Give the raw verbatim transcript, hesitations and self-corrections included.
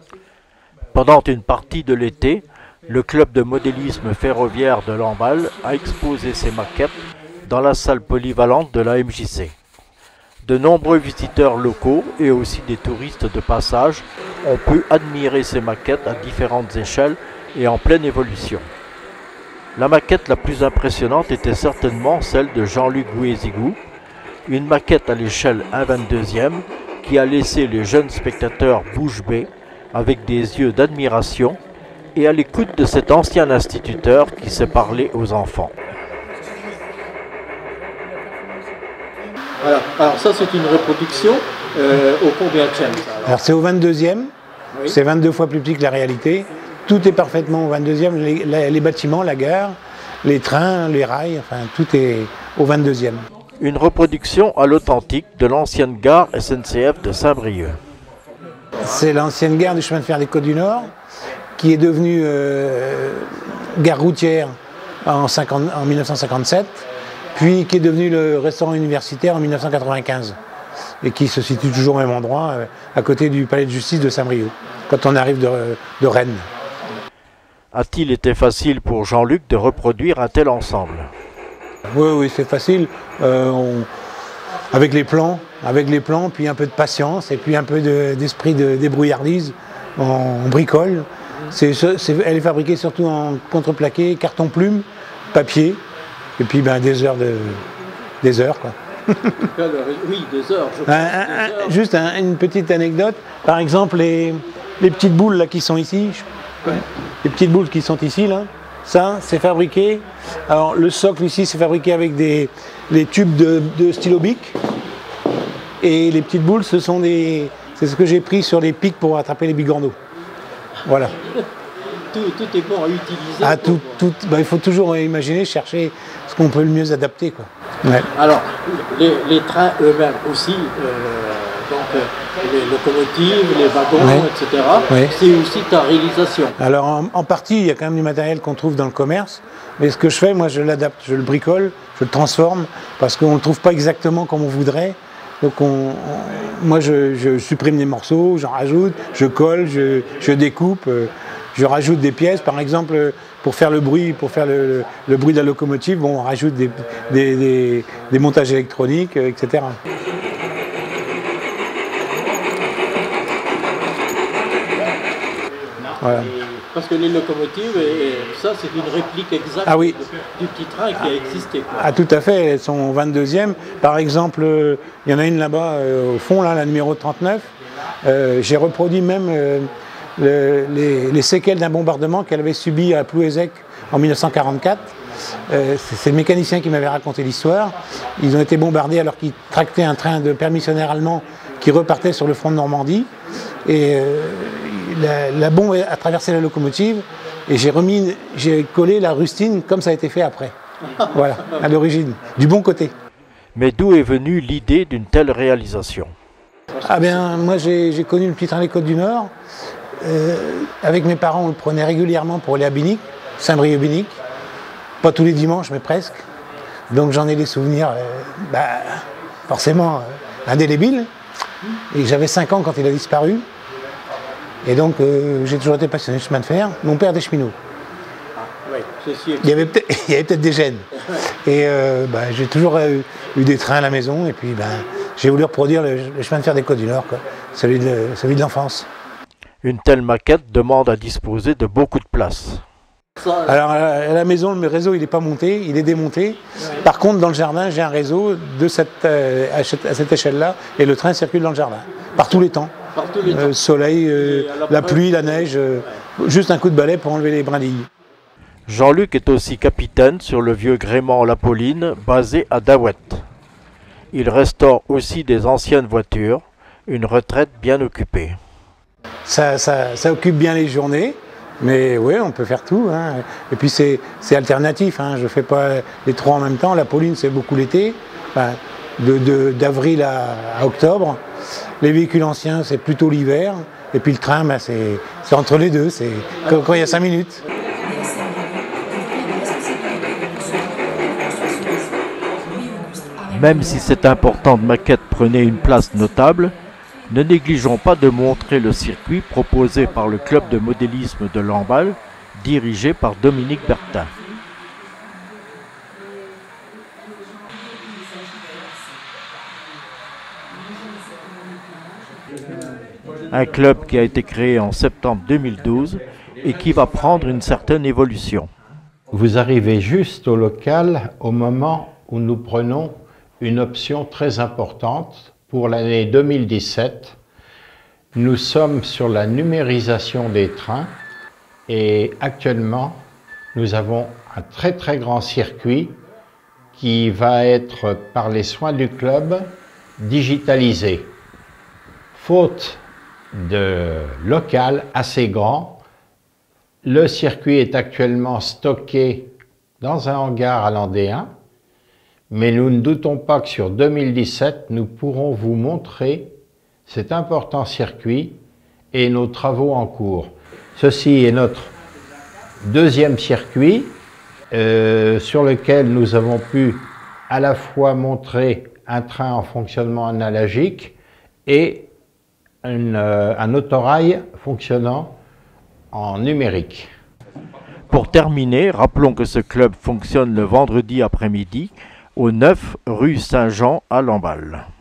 Pendant une partie de l'été, le club de modélisme ferroviaire de Lamballe a exposé ses maquettes dans la salle polyvalente de la M J C. De nombreux visiteurs locaux et aussi des touristes de passage ont pu admirer ces maquettes à différentes échelles et en pleine évolution. La maquette la plus impressionnante était certainement celle de Jean-Luc Gouézigou, une maquette à l'échelle un vingt-deuxième qui a laissé les jeunes spectateurs bouche bée avec des yeux d'admiration et à l'écoute de cet ancien instituteur qui sait parler aux enfants. Voilà. Alors ça c'est une reproduction euh, au combien de chaînes alors, alors c'est au vingt-deuxième, oui. C'est vingt-deux fois plus petit que la réalité. Tout est parfaitement au vingt-deuxième, les, les, les bâtiments, la gare, les trains, les rails, enfin tout est au vingt-deuxième. Une reproduction à l'authentique de l'ancienne gare S N C F de Saint-Brieuc. C'est l'ancienne gare du chemin de fer des Côtes du Nord qui est devenue euh, gare routière en, cinquante, en mille neuf cent cinquante-sept, puis qui est devenue le restaurant universitaire en mille neuf cent quatre-vingt-quinze et qui se situe toujours au même endroit, euh, à côté du palais de justice de Saint-Brieuc, quand on arrive de, de Rennes. A-t-il été facile pour Jean-Luc de reproduire un tel ensemble? Oui, oui, c'est facile. Euh, on, avec les plans, avec les plans, puis un peu de patience et puis un peu de, d'esprit de débrouillardise, on, on bricole. C'est, c'est, elle est fabriquée surtout en contreplaqué, carton plume, papier, et puis ben, des heures de, des heures quoi. Oui, des heures. Je un, un, des heures. Juste un, une petite anecdote. Par exemple, les, les petites boules là qui sont ici. Ouais. Les petites boules qui sont ici, là, ça, c'est fabriqué. Alors, le socle ici, c'est fabriqué avec des les tubes de, de stylo bic. Et les petites boules, ce sont des. C'est ce que j'ai pris sur les pics pour attraper les bigorneaux. Voilà. tout, tout est bon à utiliser. Ah, pour... tout, tout, bah, il faut toujours imaginer, chercher ce qu'on peut le mieux adapter, quoi. Ouais. Alors, les, les trains eux-mêmes aussi. Euh... Donc euh, les locomotives, les wagons, ouais. et cetera. Ouais. C'est aussi ta réalisation. Alors en, en partie, il y a quand même du matériel qu'on trouve dans le commerce. Mais ce que je fais, moi je l'adapte, je le bricole, je le transforme, parce qu'on ne le trouve pas exactement comme on voudrait. Donc on, on, moi je, je supprime des morceaux, j'en rajoute, je colle, je, je découpe, euh, je rajoute des pièces. Par exemple, pour faire le bruit, pour faire le, le, le bruit de la locomotive, bon, on rajoute des, des, des, des montages électroniques, euh, et cetera. Voilà. Parce que les locomotives, et ça c'est une réplique exacte ah oui. du petit train qui a existé. Quoi. Ah tout à fait, elles sont au vingt-deuxième. Par exemple, euh, il y en a une là-bas euh, au fond, là, la numéro trente-neuf. Euh, j'ai reproduit même euh, le, les, les séquelles d'un bombardement qu'elle avait subi à Plouézec en mille neuf cent quarante-quatre. Euh, c'est le mécanicien qui m'avait raconté l'histoire. Ils ont été bombardés alors qu'ils tractaient un train de permissionnaires allemands qui repartait sur le front de Normandie. Et euh, la, la bombe a traversé la locomotive et j'ai remis, j'ai collé la rustine comme ça a été fait après. Voilà, à l'origine, du bon côté. Mais d'où est venue l'idée d'une telle réalisation? Ah bien, moi j'ai, j'ai connu le petit train des Côtes du Nord. Euh, avec mes parents, on le prenait régulièrement pour aller à Binic, Saint-Brieuc-Binic. Pas tous les dimanches, mais presque. Donc j'en ai des souvenirs, euh, bah, forcément euh, indélébiles. Et j'avais cinq ans quand il a disparu. Et donc euh, j'ai toujours été passionné de chemin de fer. Mon père était cheminot. Ah, oui, ceci il y avait peut-être, il y avait peut-être des gènes. Et euh, bah, j'ai toujours eu, eu des trains à la maison. Et puis bah, j'ai voulu reproduire le, le chemin de fer des Côtes du Nord, quoi. Celui de, celui de l'enfance. Une telle maquette demande à disposer de beaucoup de place. Alors à la maison, le réseau il n'est pas monté, il est démonté. Par contre, dans le jardin, j'ai un réseau de cette, euh, à cette échelle-là et le train circule dans le jardin, par tous les temps. Par tous les temps. Euh, soleil, euh, la pluie, la neige, euh, juste un coup de balai pour enlever les brindilles. Jean-Luc est aussi capitaine sur le vieux gréement La Pauline, basé à Daouette. Il restaure aussi des anciennes voitures, une retraite bien occupée. Ça, ça, ça occupe bien les journées. Mais oui, on peut faire tout. Hein. Et puis c'est alternatif. Hein. Je ne fais pas les trois en même temps. La Pauline, c'est beaucoup l'été, enfin, d'avril à, à octobre. Les véhicules anciens, c'est plutôt l'hiver. Et puis le train, ben, c'est entre les deux. C'est quand, quand il y a cinq minutes. Même si cette importante maquette prenait une place notable, Ne négligeons pas de montrer le circuit proposé par le club de modélisme de Lamballe, dirigé par Dominique Bertin. Un club qui a été créé en septembre deux mille douze et qui va prendre une certaine évolution. Vous arrivez juste au local au moment où nous prenons une option très importante pour l'année deux mille dix-sept. Nous sommes sur la numérisation des trains et actuellement nous avons un très très grand circuit qui va être par les soins du club digitalisé. Faute de local assez grand, le circuit est actuellement stocké dans un hangar à Landéen, mais nous ne doutons pas que sur deux mille dix-sept, nous pourrons vous montrer cet important circuit et nos travaux en cours. Ceci est notre deuxième circuit euh, sur lequel nous avons pu à la fois montrer un train en fonctionnement analogique et une, euh, un autorail fonctionnant en numérique. Pour terminer, rappelons que ce club fonctionne le vendredi après-midi au neuf rue Saint-Jean à Lamballe.